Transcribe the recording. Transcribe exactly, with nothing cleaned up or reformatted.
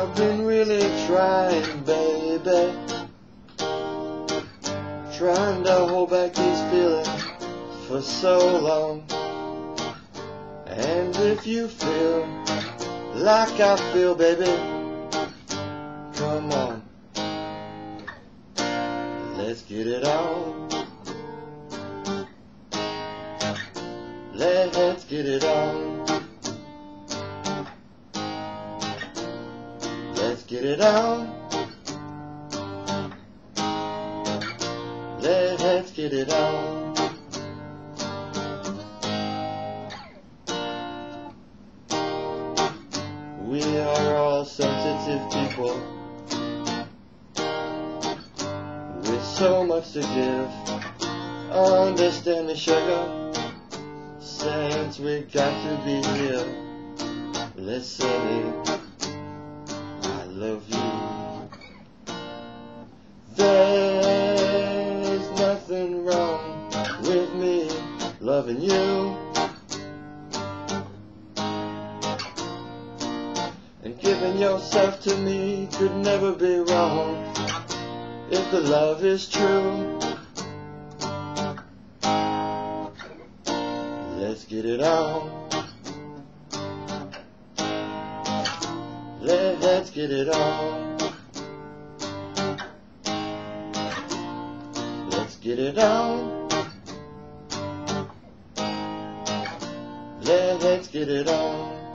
I've been really trying, baby, trying to hold back these feelings for so long. And if you feel like I feel, baby, come on, let's get it on. Let's get it on. Let's get it on. Let's get it on. We are all sensitive people with so much to give. Understand me, sugar, since we got to be here. Listen, I love you. There's nothing wrong with me loving you, and giving yourself to me could never be wrong if the love is true. Let's get it on. Let's get it on. Let's get it on. Let's get it on.